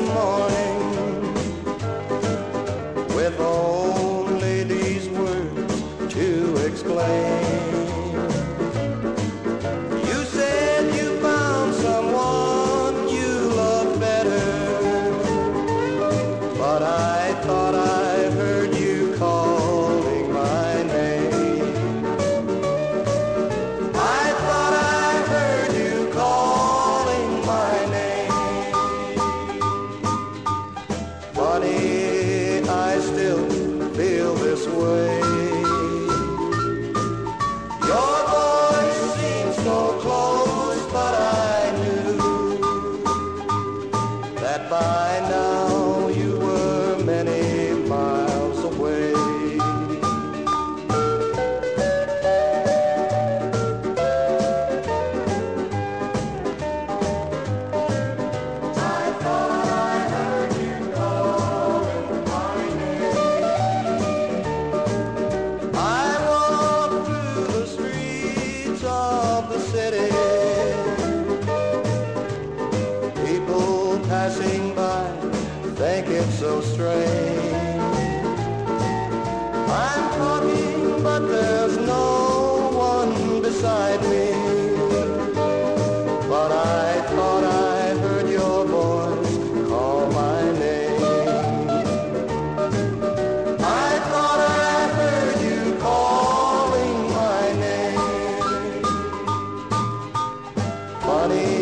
morning with only these words to explain. You said you found someone you love better, but I thought I heard you calling my name. I thought I heard you calling my name. Funny, I still feel this way. Your voice seems so close, but I knew that by now you were many miles away. I thought I heard you calling my name. I walked through the streets of the city, people passing by think it's so strange. I'm talking, but there's no one beside me. But I thought I heard your voice call my name. I thought I heard you calling my name. Funny,